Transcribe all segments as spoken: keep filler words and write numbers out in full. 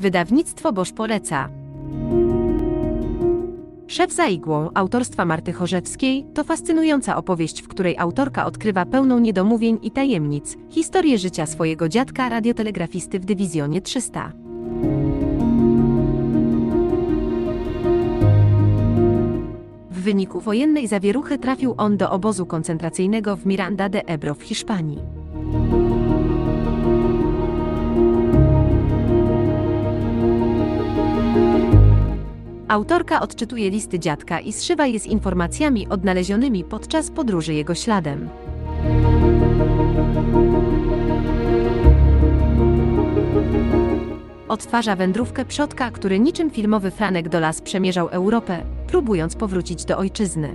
Wydawnictwo Bosz poleca. Szef za igłą autorstwa Marty Chorzewskiej to fascynująca opowieść, w której autorka odkrywa pełną niedomówień i tajemnic historię życia swojego dziadka, radiotelegrafisty w dywizjonie trzysta. W wyniku wojennej zawieruchy trafił on do obozu koncentracyjnego w Miranda de Ebro w Hiszpanii. Autorka odczytuje listy dziadka i zszywa je z informacjami odnalezionymi podczas podróży jego śladem. Odtwarza wędrówkę przodka, który niczym filmowy Franek Dolas przemierzał Europę, próbując powrócić do ojczyzny.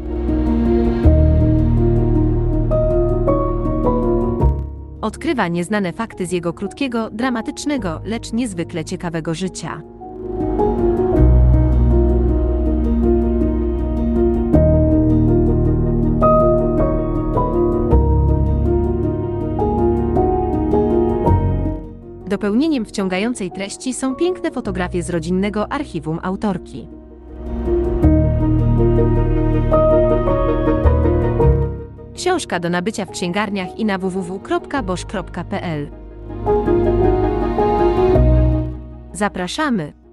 Odkrywa nieznane fakty z jego krótkiego, dramatycznego, lecz niezwykle ciekawego życia. Dopełnieniem wciągającej treści są piękne fotografie z rodzinnego archiwum autorki. Książka do nabycia w księgarniach i na w w w kropka bosz kropka p l. Zapraszamy!